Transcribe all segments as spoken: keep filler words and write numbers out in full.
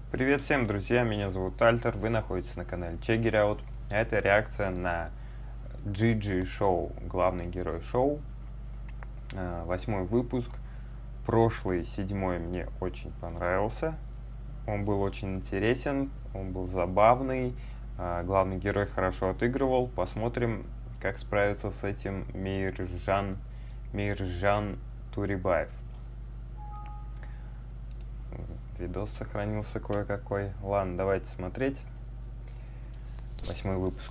Привет всем, друзья, меня зовут Альтер, вы находитесь на канале Check It Out. Это реакция на джи джи шоу, главный герой шоу, восьмой выпуск. Прошлый, седьмой, мне очень понравился. Он был очень интересен, он был забавный, главный герой хорошо отыгрывал. Посмотрим, как справится с этим Миржан, Миржан Турибаев. Видос сохранился кое-какой. Ладно, давайте смотреть. Восьмой выпуск.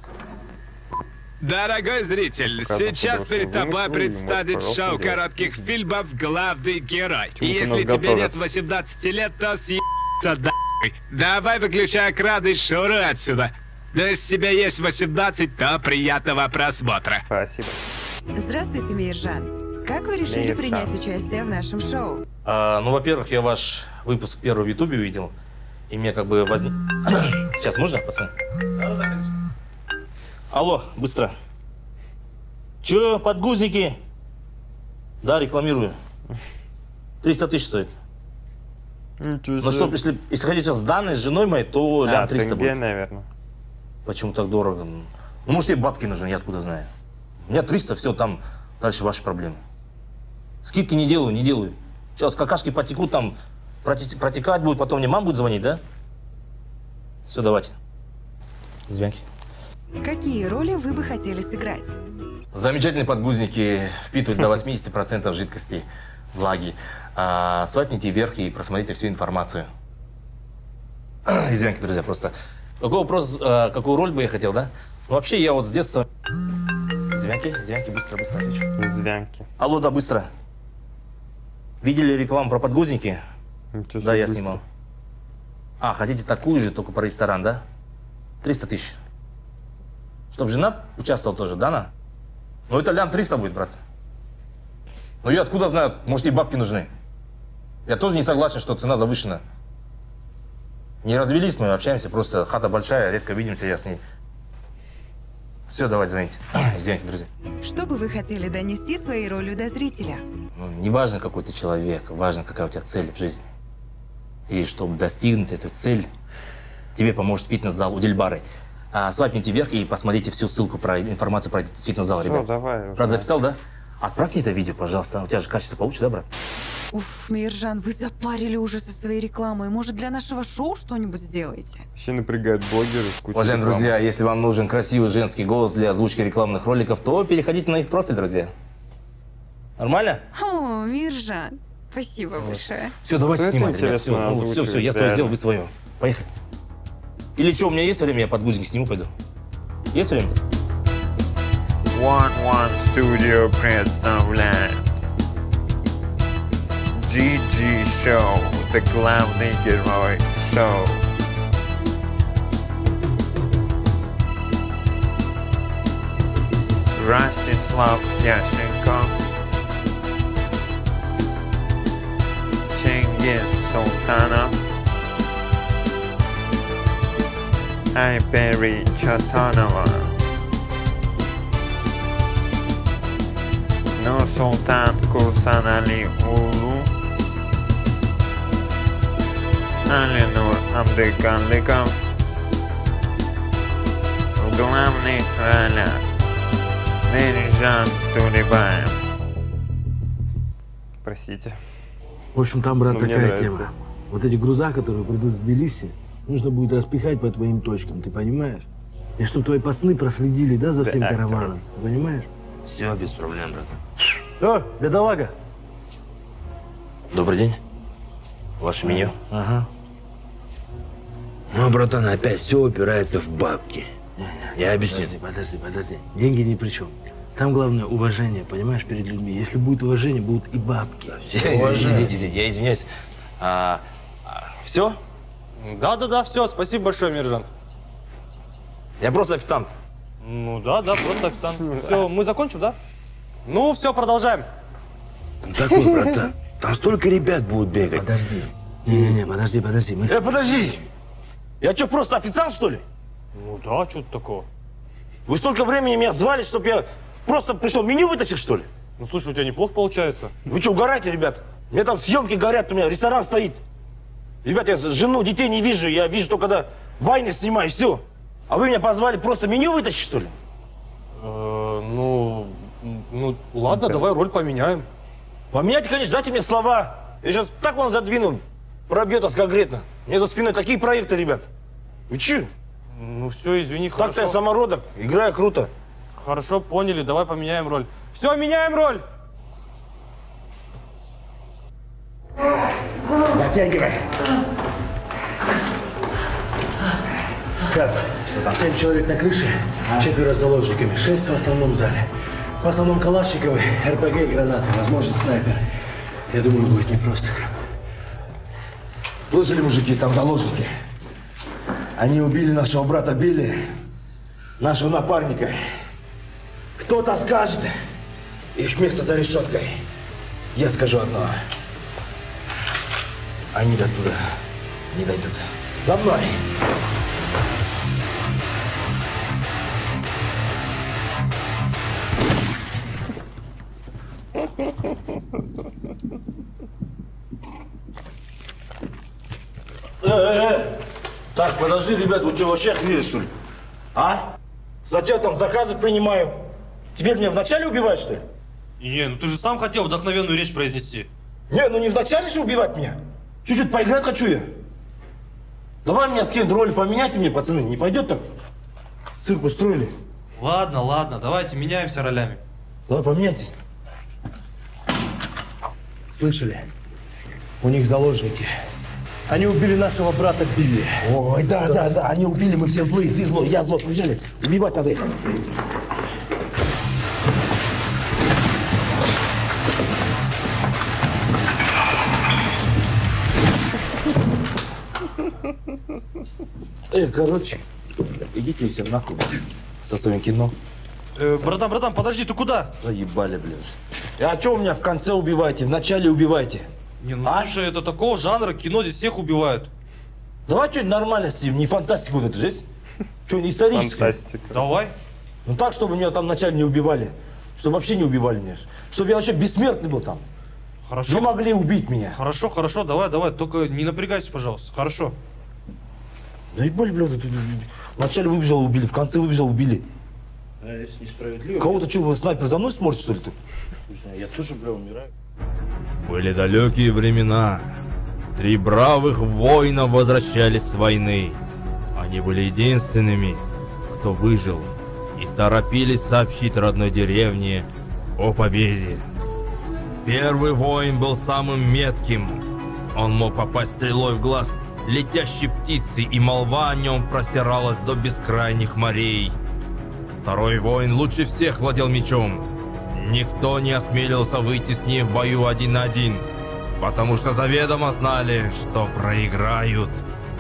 Дорогой зритель, сейчас перед тобой представит шоу коротких фильмов «Главный герой». И если тебе нет восемнадцати лет, то съебаться нахуй. Давай выключай экран и шуруй отсюда. Но если тебе есть восемнадцать, то приятного просмотра. Спасибо. Здравствуйте, Миржан. Как вы решили Миржан. принять участие в нашем шоу? А, ну, во-первых, я ваш выпуск первый в Ютубе увидел, и мне как бы возник... Сейчас можно, пацаны? Да, да, конечно. Алло, быстро. Че, подгузники? Да, рекламирую. триста тысяч стоит. Ну что, если, если хотите с данной, с женой моей, то а, лям триста тенге, будет. наверное. Почему так дорого? Ну, может, тебе бабки нужны, я откуда знаю. У меня триста, все, там дальше ваши проблемы. Скидки не делаю, не делаю. Сейчас какашки потекут, там протекать будет, потом мне мама будет звонить, да? Все, давайте. Звонки. Какие роли вы бы хотели сыграть? Замечательные подгузники впитывают до восьмидесяти процентов жидкости, влаги. А, свайпните вверх и просмотрите всю информацию. Извините, друзья, просто... Какой вопрос, а, какую роль бы я хотел, да? Ну, вообще, я вот с детства... Звянки, звянки, быстро, быстро отвечу. Звянки. Алло, да, быстро. Видели рекламу про подгузники? Ничего Да, я быстро. снимал. А, хотите такую же, только про ресторан, да? триста тысяч. Чтоб жена участвовала тоже, да, на? Ну, это лям триста будет, брат. Ну, я откуда знаю, может, ей бабки нужны? Я тоже не согласен, что цена завышена. Не развелись мы, общаемся, просто хата большая, редко видимся, я с ней. Все, давайте звоните. Извините, друзья. Что бы вы хотели донести своей ролью до зрителя? Ну, не важно, какой ты человек, важно, какая у тебя цель в жизни. И чтобы достигнуть эту цель, тебе поможет фитнес-зал у Дельбары. А, свайпните вверх и посмотрите всю ссылку про информацию про фитнес-зал, Всё, ребят. давай уже. Брат, записал, да? Отправь мне это видео, пожалуйста. У тебя же качество получше, да, брат? Уф, Миржан, вы запарили уже со своей рекламой. Может, для нашего шоу что-нибудь сделаете? Вообще напрягают блогеры с кучей Уважаемые рекламы. друзья, если вам нужен красивый женский голос для озвучки рекламных роликов, то переходите на их профиль, друзья. Нормально? О, Миржан, спасибо большое. Все, давайте Кто это, снимать, ребят. интересно, Все, ну, все, озвучивает, все, я свое реально? сделал, вы свое. Поехали. Или что, у меня есть время, я подгузник сниму, пойду. Есть время? One One Studio представляет джи джи шоу, The главный герой шоу. Ростислав Ященко, Чингис Султанов, Айбери Чатанова, Нурсултан Курсанали Улу, Алинур Абдыганликов. В главных ролях Миржан Турибаев. Простите. В общем, там, брат, Ну, мне такая нравится. тема. Вот эти груза, которые придут в Тбилиси, нужно будет распихать по твоим точкам, ты понимаешь? И чтобы твои пацаны проследили, да, за всем Да, караваном, ты понимаешь? Все, без проблем, брат. О, бедолага! Добрый день. Ваше меню? Ага. Ну, братан, опять все упирается в бабки. Я объясню. Подожди, подожди, подожди. Деньги ни при чем. Там главное уважение, понимаешь, перед людьми. Если будет уважение, будут и бабки. Извините, извините, я извиняюсь. А, а, все? Да-да-да, все, спасибо большое, Миржан. Я просто официант. Ну да, да, просто официант. Все, мы закончим, да? Ну, все, продолжаем. Такой, братан. Там столько ребят будут бегать. Подожди. Не-не-не, подожди, подожди. Мы... Э, подожди! Я что, просто официант, что ли? Ну да, что-то такого. Вы столько времени меня звали, чтобы я просто пришел меню вытащил, что ли? Ну, слушай, у тебя неплохо получается. Вы что, угораете, ребят? У меня там съемки горят, у меня ресторан стоит. Ребята, я жену, детей не вижу. Я вижу только, когда войны снимаю, все. А вы меня позвали просто меню вытащить, что ли? Э, ну, ну, ладно, давай роль поменяем. Поменяйте, конечно, дайте мне слова. Я сейчас так вам задвину. Пробьет вас конкретно. Мне за спиной такие проекты, ребят. Вы че? Ну все, извини, хорошо. Так-то я самородок, играю круто. Хорошо, поняли, давай поменяем роль. Все, меняем роль! Затягивай. Как? Семь человек на крыше, четверо с заложниками, шесть в основном зале. В основном Калашниковы, эр пэ гэ и гранаты, возможно, снайпер. Я думаю, будет непросто. Слышали, мужики, там заложники. Они убили нашего брата Билли, нашего напарника. Кто-то скажет, их место за решеткой. Я скажу одно. Они до туда не дойдут. За мной! Э-э-э! Так, подожди, ребят, вы что, вообще охренели, что ли? А? Сначала там заказы принимаю. Теперь меня вначале убивать, что ли? Не, ну ты же сам хотел вдохновенную речь произнести. Не, ну не вначале же убивать меня. Чуть-чуть поиграть хочу я. Давай меня с кем-то роли поменяйте мне, пацаны. Не пойдет так? Цирк устроили. Ладно, ладно, давайте меняемся ролями. Давай поменяйте. Слышали? У них заложники. Они убили нашего брата Билли. Ой, да, да, да, они убили, мы все злые, ты злой, я злой, побежали. Убивать надо их. Э, короче, идите все нахуй со своим кино. Э, братан, братан, подожди, ты куда? Заебали, блядь. А что у меня в конце убиваете, в начале убивайте? Не, ну а? слушай, это такого жанра, кино здесь всех убивают. Давай что-нибудь нормально с ним, не фантастику вот это жесть. Что-нибудь историческое. Фантастика. Давай. Ну так, чтобы меня там вначале не убивали. Чтобы вообще не убивали меня. Чтобы я вообще бессмертный был там. Хорошо. Не могли убить меня. Хорошо, хорошо, давай, давай, только не напрягайся, пожалуйста. Хорошо. Да и боль, блядь, вначале выбежал, убили, в конце выбежал, убили. А если несправедливо... Кого-то что, снайпер за мной смотрит, что ли, ты? Я тоже, бля, умираю. Были далекие времена. Три бравых воина возвращались с войны. Они были единственными, кто выжил, и торопились сообщить родной деревне о победе. Первый воин был самым метким. Он мог попасть стрелой в глаз летящей птицы, и молва о нем простиралась до бескрайних морей. Второй воин лучше всех владел мечом. Никто не осмелился выйти с ним в бою один на один, потому что заведомо знали, что проиграют.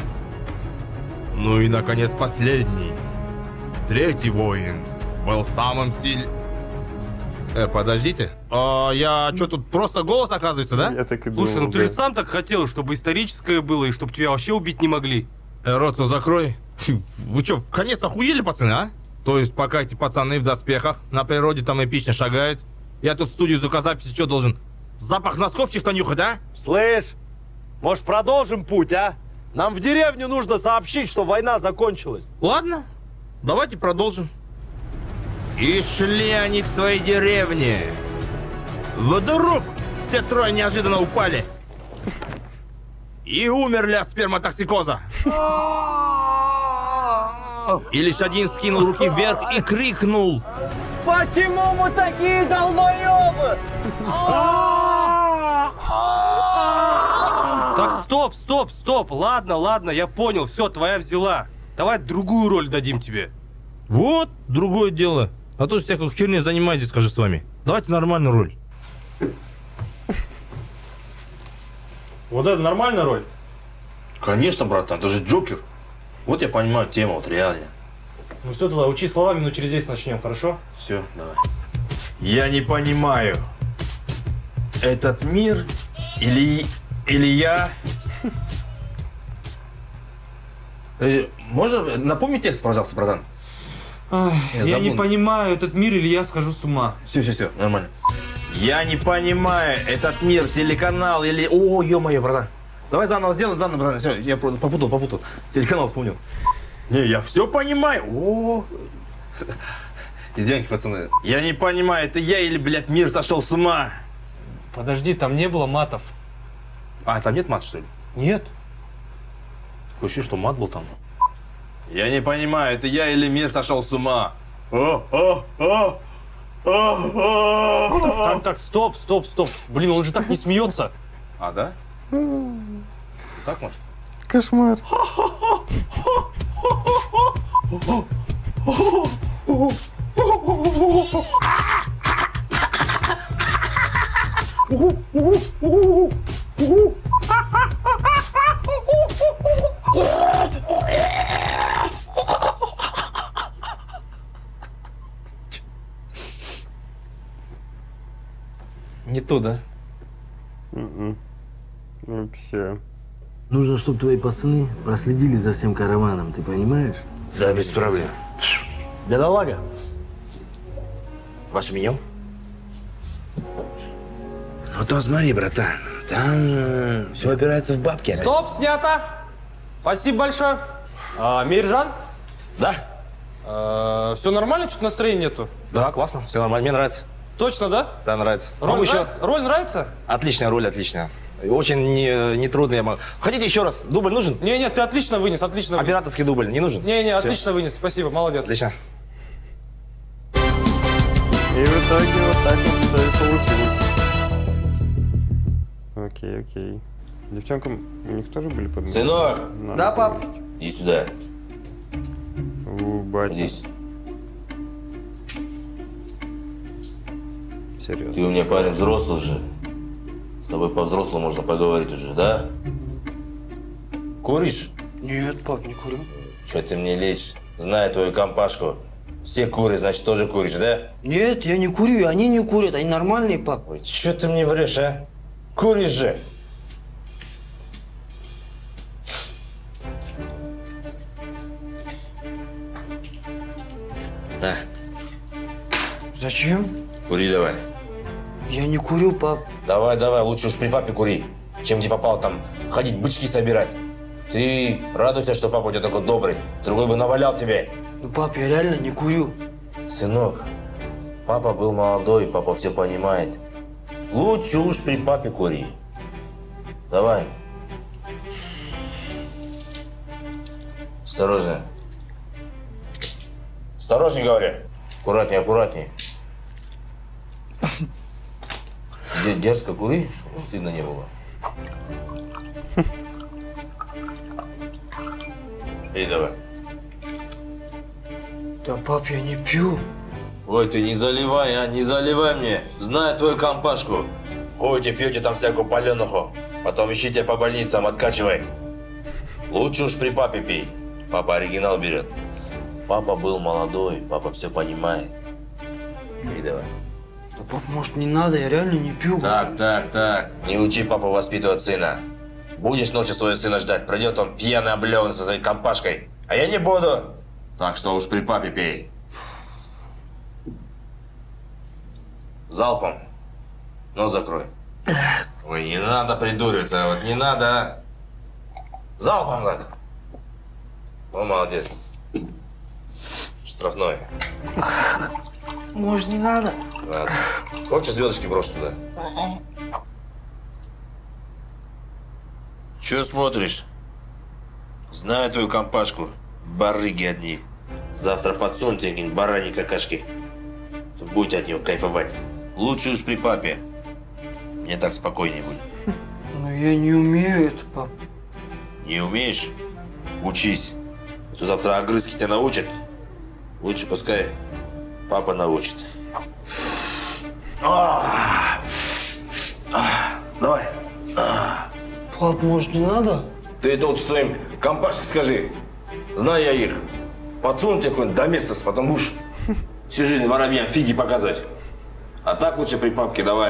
Ну и, наконец, последний. Третий воин был самым сильным... Э, подождите. А, я что, тут просто голос, оказывается, да? Я так и думал. Слушай, ну ты да. же сам так хотел, чтобы историческое было, и чтобы тебя вообще убить не могли. Э, рот, ну закрой. Вы что, в конец охуели, пацаны, а? То есть, пока эти пацаны в доспехах на природе там эпично шагают, я тут в студию звукозаписи что должен? Запах носков чисто нюхать, а? Слышь, может продолжим путь, а? Нам в деревню нужно сообщить, что война закончилась. Ладно, давайте продолжим. И шли они к своей деревне. Вдруг все трое неожиданно упали. И умерли от сперматоксикоза. И лишь один скинул руки вверх и крикнул: Почему мы такие долбоебы? Так, стоп, стоп, стоп. Ладно, ладно, я понял. Все, твоя взяла. Давай другую роль дадим тебе. Вот, другое дело. А то всякой херней занимаетесь, скажи с вами. Давайте нормальную роль. Вот это нормальная роль? Конечно, братан, ты же Джокер. Вот я понимаю тему, вот реально. Ну все, тогда учи словами, но через здесь начнем, хорошо? Все, давай. Я не понимаю. Этот мир или... или я... Э, можно напомни текст, пожалуйста, братан? Ах, я я не забыл. понимаю этот мир, или я схожу с ума. Все, все, все, нормально. Я не понимаю, этот мир, телеканал или... О, ё-моё, братан. Давай заново сделаем, заново, брат. Все, я попутал, попутал. Телеканал вспомнил. Не, я все понимаю. О. Извините, пацаны. Я не понимаю, это я или, блядь, мир сошел с ума? Подожди, там не было матов. А, там нет мат, что ли? Нет. Такое ощущение, что мат был там. Я не понимаю, это я или мир сошел с ума? О, о, о, о, о. Так, так, так, стоп, стоп, стоп. Блин, он же так не смеется. А, да? Так, может? Кошмар. Не то, да? Вообще. Нужно, чтобы твои пацаны проследили за всем караваном, ты понимаешь? Да, без проблем. Бедолага. Ваше меню? Ну то смотри, братан, там э, все опирается в бабки. Стоп, снято. Спасибо большое. А, Миржан? Да. А, все нормально? Что-то настроения нету? Да, классно, все нормально, мне нравится. Точно, да? Да, нравится. Роль, Могу еще... нравится? Роль нравится? Отличная роль, отличная. Очень не, не трудно. Я могу... Хотите еще раз? Дубль нужен? Не, нет, ты отлично вынес, отлично вынес. Операторский дубль не нужен? Не, не, Всё. отлично вынес, спасибо, молодец. Отлично. И в итоге вот так вот все и получилось. Окей, окей. Девчонкам у них тоже были подмышки? Сынок! Надо Да, пап? подмышки. Иди сюда. У, батя. Здесь. Серьезно. Ты у меня парень взрослый уже. С тобой по-взрослому можно поговорить уже, да? Куришь? Нет, пап, не курю. Че ты мне лезешь? Знаю твою компашку. Все курят, значит, тоже куришь, да? Нет, я не курю, и они не курят, они нормальные, пап. Ой, че ты мне врешь, а? Куришь же! На, Зачем? кури давай. Я не курю, пап. Давай, давай, лучше уж при папе кури, чем где попал там ходить бычки собирать. Ты радуйся, что папа у тебя такой добрый. Другой бы навалял тебе. Ну, пап, я реально не курю. Сынок, папа был молодой, папа все понимает. Лучше уж при папе кури. Давай. Осторожно. Осторожней, говорю. Аккуратней, аккуратней. Д- Дерзко кури, чтобы стыдно не было. И давай. Да, пап, я не пью. Ой, ты не заливай, а, не заливай мне. Знаю твою компашку. Ходите, пьете там всякую паленуху. Потом ищите по больницам, откачивай. Лучше уж при папе пей. Папа оригинал берет. Папа был молодой, папа все понимает. И давай. Да, пап, может, не надо, я реально не пью. Так, так, так. Не учи папу воспитывать сына. Будешь ночью своего сына ждать, придет он пьяный, облеванный со своей компашкой. А я не буду. Так что уж при папе пей. Залпом. Нос закрой. Ой, не надо придуриваться, вот не надо. Залпом так. Ну, молодец. Штрафной. Может, не надо? Ладно. Хочешь, звездочки брошь туда? Че смотришь? Знаю твою компашку. Барыги одни. Завтра подсуньте им барани какашки. Будете от него кайфовать. Лучше уж при папе. Мне так спокойнее будет. Ну, я не умею это, пап. Не умеешь? Учись. А то завтра огрызки тебя научат. Лучше пускай папа научит. А, а, давай. А. Пап, может, не надо? Ты тут своим компашке скажи. Знаю я их. Подсунут тебе какой-нибудь доместос, потом будешь всю жизнь воробьям фиги показывать. А так лучше при папке давай.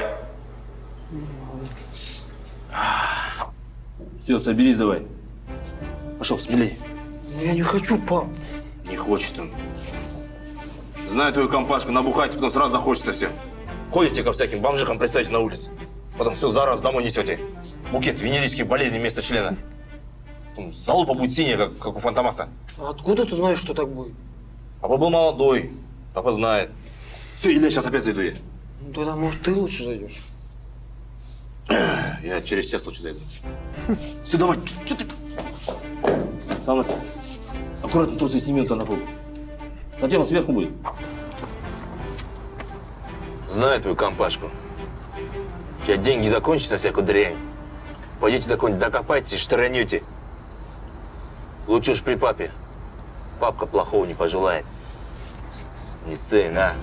Все, соберись давай. Пошел, смелее. Я не хочу, пап. Не хочет он. Знаю твою компашку, набухайте, потом сразу захочется все. Ходите ко всяким бомжихам, представьте на улице. Потом все за раз домой несете. букет венерических болезней вместо члена. Залупа будет синяя, как, как у Фантомаса. А откуда ты знаешь, что так будет? Папа был молодой, папа знает. Все, Илья, сейчас опять зайду я. Ну тогда, может, ты лучше зайдешь? Я через час лучше зайду. Все, давай, что ты? Сам нас. Аккуратно трусы сними, то на пол. Татьяна сверху будет. Знаю твою компашку. Сейчас деньги закончатся, всякую дрянь. Пойдете до кого-нибудь докопайтесь и штранете. Лучше уж при папе. Папка плохого не пожелает. Не сын, а?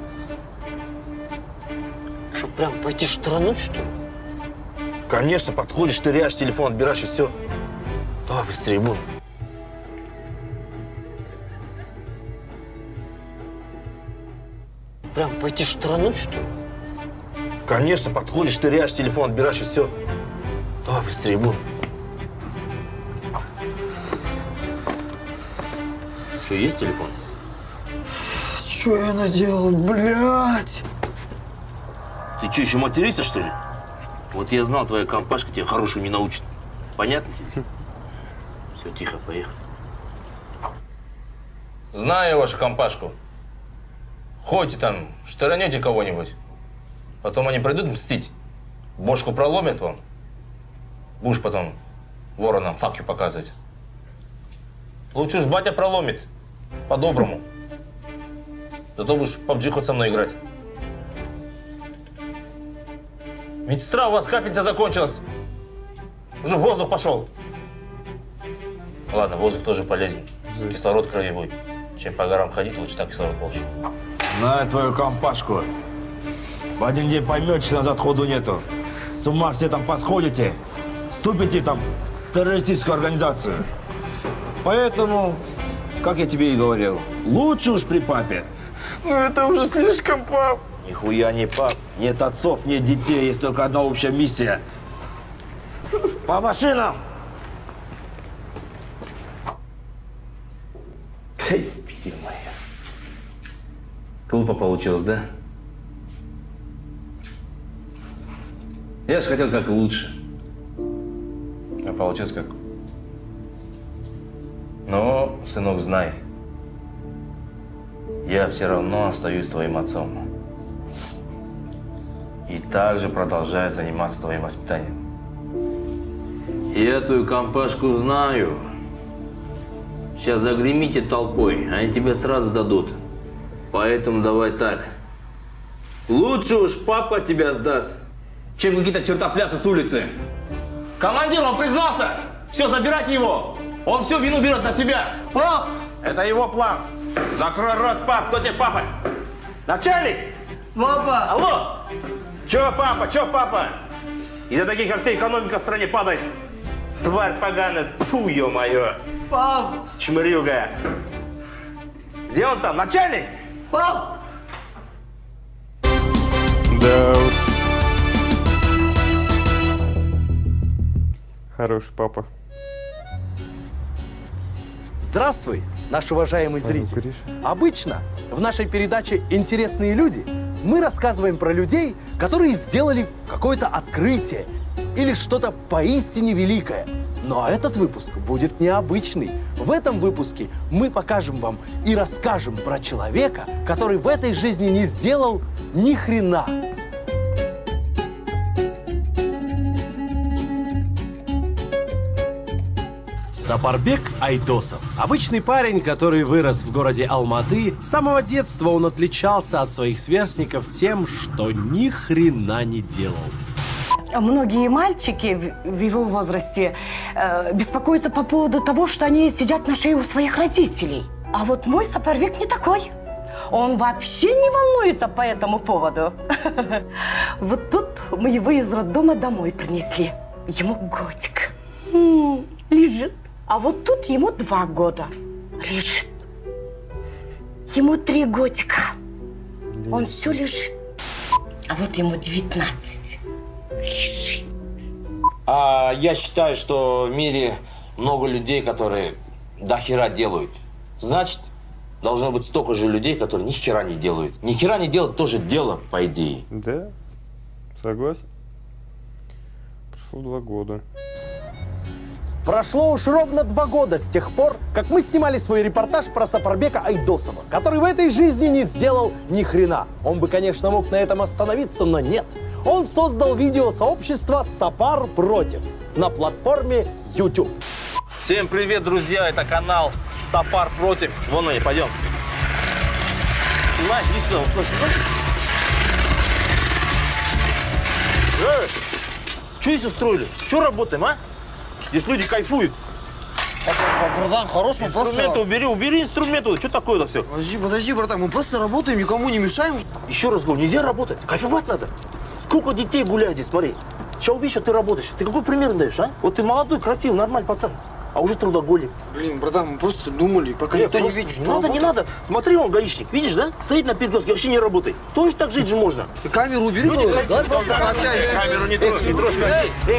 Что, прям пойти штрануть, что ли? Конечно, подходишь, тыряешь, телефон отбираешь и все. Давай быстрее будем. Прям пойти штрануть, что ли? Конечно, подходишь, тыряешь, телефон отбираешь и все. Давай быстрее будем. Что, есть телефон? Что я наделал, блядь? Ты что, еще материшься, что ли? Вот я знал, твоя компашка тебя хорошего не научит. Понятно тебе? Все, тихо, поехали. Знаю вашу компашку. Ходите там, штыранете кого-нибудь. Потом они придут мстить. Бошку проломят вам. Будешь потом воронам факью показывать. Лучше уж батя проломит. По-доброму. Зато будешь пабджи хоть со мной играть. Медсестра, у вас капельница закончилась. Уже воздух пошел. Ладно, воздух тоже полезен. Кислород в крови будет. Чем по горам ходить, лучше так кислород получить. Знаю твою компашку. В один день поймете, что назад ходу нету. С ума все там посходите. Вступите там в террористическую организацию. Поэтому, как я тебе и говорил, лучше уж при папе. Ну это уже слишком, пап. Нихуя не пап. Нет отцов, нет детей. Есть только одна общая миссия. По машинам! Ты, моя. Глупо получилось, да? Я же хотел как лучше. А получилось как... Но, сынок, знай. Я все равно остаюсь твоим отцом. И также продолжаю заниматься твоим воспитанием. Я твою компашку знаю. Сейчас загремите толпой, они тебе сразу дадут. Поэтому давай так. Лучше уж папа тебя сдаст, чем какие-то чертоплясы с улицы. Командир, он признался! Все, забирайте его! Он всю вину берет на себя! Пап! Это его план. Закрой рот, пап. Кто тебе папа? Начальник! Папа! Алло! Че, папа? Че, папа? Из-за таких, как ты, экономика в стране падает. Тварь поганая. Фу, ё-моё. Пап! Чмырюга. Где он там? Начальник? Пап! Да уж. Хороший папа. Здравствуй, наш уважаемый зритель. Обычно в нашей передаче «Интересные люди» мы рассказываем про людей, которые сделали какое-то открытие или что-то поистине великое. Но этот выпуск будет необычный. В этом выпуске мы покажем вам и расскажем про человека, который в этой жизни не сделал ни хрена. Сапарбек Айдосов. Обычный парень, который вырос в городе Алматы. С самого детства он отличался от своих сверстников тем, что ни хрена не делал. Многие мальчики в, в его возрасте э, беспокоятся по поводу того, что они сидят на шее у своих родителей. А вот мой Сапарбек не такой. Он вообще не волнуется по этому поводу. Вот тут мы его из роддома домой принесли. Ему годик. Лежит. А вот тут ему два года. Лежит. Ему три годика. Он все лежит. А вот ему девятнадцать. Лежит. А я считаю, что в мире много людей, которые до хера делают. Значит, должно быть столько же людей, которые ни хера не делают. Ни хера не делать тоже дело, по идее. Да, согласен. Прошло Прошло два года. Прошло уж ровно два года с тех пор, как мы снимали свой репортаж про Сапарбека Айдосова, который в этой жизни не сделал ни хрена. Он бы, конечно, мог на этом остановиться, но нет. Он создал видеосообщество «Сапар против» на платформе YouTube. Всем привет, друзья! Это канал «Сапар против». Вон они, пойдем. Снимай, иди сюда. Что, Эй, что здесь устроили? Что работаем, а? Здесь люди кайфуют. Братан, хороший вопрос. Инструменты убери, убери инструменты. Что такое-то все? Подожди, подожди, братан, мы просто работаем, никому не мешаем. Еще раз говорю, нельзя работать, кайфовать надо. Сколько детей гуляет здесь, смотри. Сейчас увидишь, что ты работаешь. Ты какой пример даешь, а? Вот ты молодой, красивый, нормальный пацан, а уже трудоголик. Блин, братан, мы просто думали, пока никто не видит, что Не надо, не надо. Смотри, он гаишник, видишь, да? Стоит на перекрестке, вообще не работает. Точно так жить же можно. Ты камеру убери, Люди, давай просто пообщаемся. Камеру не трожь, не трожь. Эй, эй,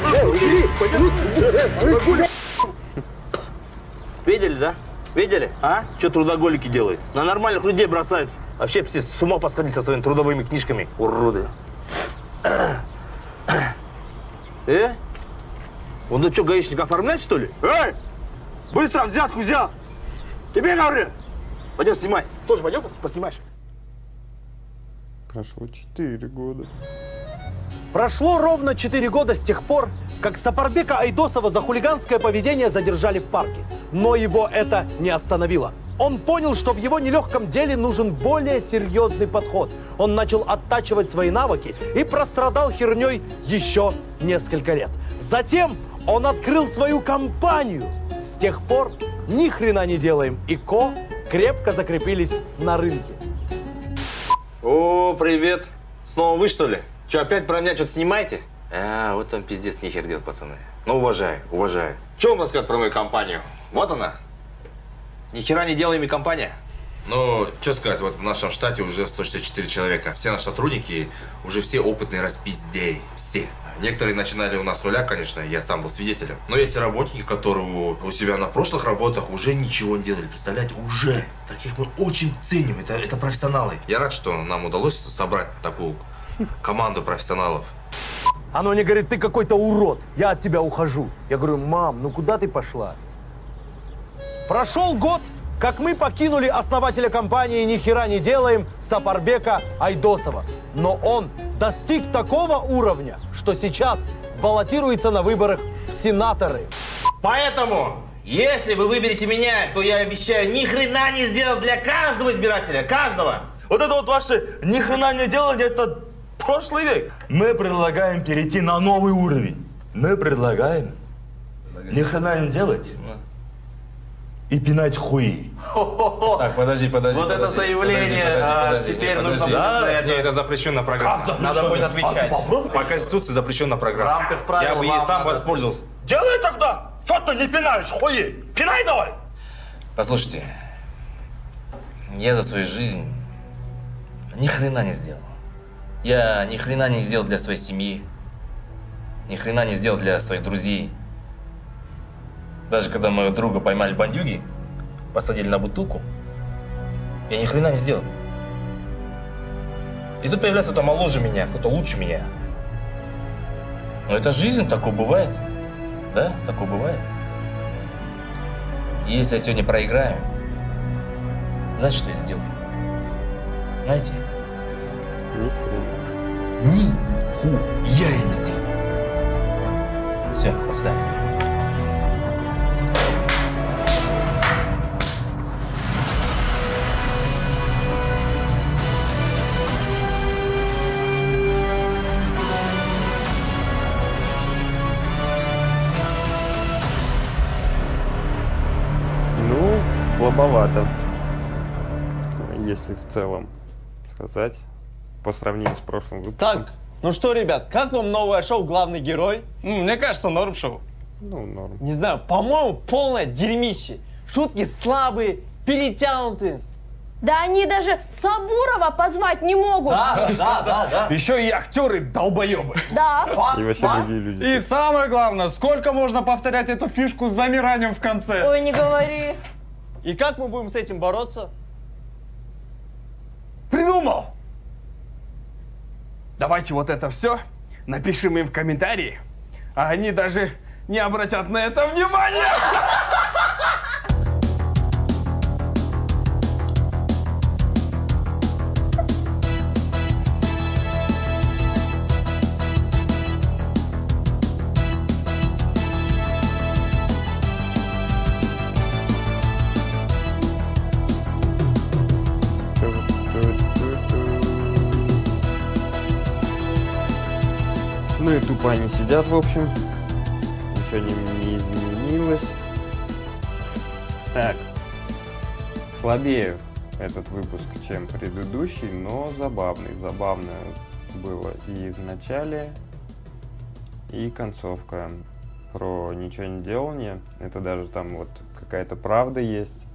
эй, Видели, да? Видели? А? Что трудоголики делают? На нормальных людей бросаются. Вообще все с ума посходили со своими трудовыми книжками. Уроды. Э? Он ну что, гаишник оформлять, что ли? Эй! Быстро взятку взял! Тебе говорю! Пойдем снимай. Тоже пойдем, поснимаешь? Прошло четыре года. Прошло ровно четыре года с тех пор, как Сапарбека Айдосова за хулиганское поведение задержали в парке. Но его это не остановило. Он понял, что в его нелегком деле нужен более серьезный подход. Он начал оттачивать свои навыки и прострадал херней еще несколько лет. Затем он открыл свою компанию. С тех пор ни хрена не делаем и ко крепко закрепились на рынке. О, привет. Снова вы, что ли? Че, опять про меня что-то снимаете? А, вот он пиздец нихер делает, пацаны. Ну, уважаю, уважаю. Че вам рассказать про мою компанию? Вот она. Ни хера не делаем и компания. Ну, что сказать, вот в нашем штате уже сто шестьдесят четыре человека. Все наши сотрудники уже все опытные распиздеи. Все. Некоторые начинали у нас с нуля, конечно, я сам был свидетелем. Но есть и работники, которые у себя на прошлых работах уже ничего не делали. Представляете, уже. Таких мы очень ценим. Это, это профессионалы. Я рад, что нам удалось собрать такую команду профессионалов. Оно мне говорит, ты какой-то урод, я от тебя ухожу. Я говорю, мам, ну куда ты пошла? Прошел год, как мы покинули основателя компании «Ни хера не делаем» Сапарбека Айдосова. Но он достиг такого уровня, что сейчас баллотируется на выборах в сенаторы. Поэтому, если вы выберете меня, то я обещаю ни хрена не сделать для каждого избирателя, каждого. Вот это вот ваше ни хрена не делание, это прошлый век. Мы предлагаем перейти на новый уровень. Мы предлагаем ни хрена не делать и пинать хуи. Так, подожди, подожди. Вот подожди, это заявление, подожди, подожди, а, подожди, теперь подожди. нужно Да, будет не, это запрещенная программа. Как Надо будет отвечать. А По Конституции запрещенная программа. В рамках правил Я бы ей вам сам надо. воспользовался. Делай тогда! Что ты не пинаешь, хуи? Пинай давай! Послушайте, я за свою жизнь ни хрена не сделал. Я ни хрена не сделал для своей семьи, ни хрена не сделал для своих друзей. Даже когда моего друга поймали бандюги, посадили на бутылку, я ни хрена не сделал. И тут появляется кто-то моложе меня, кто-то лучше меня. Но это жизнь, такое бывает. Да, такое бывает. И если я сегодня проиграю, знаете, что я сделаю? Знаете? Ни ху я не сделаю. Все, до свидания. Ну, слабовато, если в целом сказать, по сравнению с прошлым выпуском. Так, ну что, ребят, как вам новое шоу «Главный герой»? Ну, мне кажется, норм шоу. Ну, норм. Не знаю, по-моему, полное дерьмище. Шутки слабые, перетянутые. Да они даже Сабурова позвать не могут. Да, да, да, да. Еще и актеры долбоебы. Да. И вообще Да. другие люди. И самое главное, сколько можно повторять эту фишку с замиранием в конце? Ой, не говори. И как мы будем с этим бороться? Придумал! Давайте вот это все напишем им в комментарии. а они даже не обратят на это внимания! Ну и тупо они сидят, в общем. Ничего не, не изменилось. Так. Слабее этот выпуск, чем предыдущий, но забавный. Забавно было и в начале, и концовка. Про ничего не делание. Это даже там вот какая-то правда есть.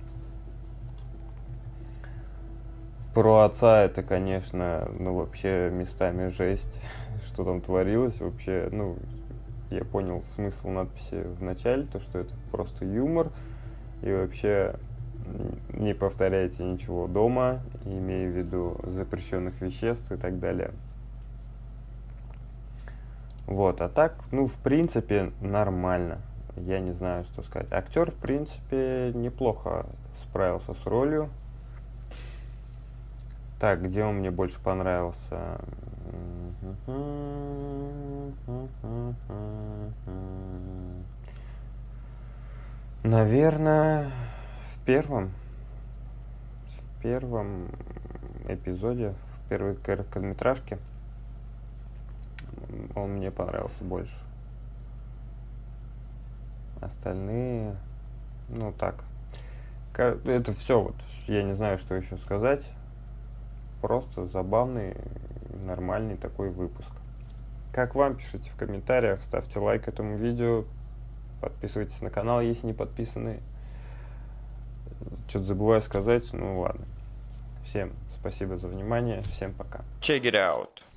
Про отца это, конечно, ну вообще местами жесть, что там творилось. Вообще, ну, я понял смысл надписи в начале, то, что это просто юмор. И вообще не повторяйте ничего дома, имея в виду запрещенных веществ и так далее. Вот, а так, ну, в принципе, нормально. Я не знаю, что сказать. Актер, в принципе, неплохо справился с ролью. Так, где он мне больше понравился? Наверное, в первом. В первом эпизоде, в первой короткометражке. Он мне понравился больше. Остальные, ну так. Это все, вот, я не знаю, что еще сказать. Просто забавный, нормальный такой выпуск. Как вам? Пишите в комментариях, ставьте лайк этому видео, подписывайтесь на канал, если не подписаны. Что-то забываю сказать, ну ладно. Всем спасибо за внимание, всем пока. Check it out.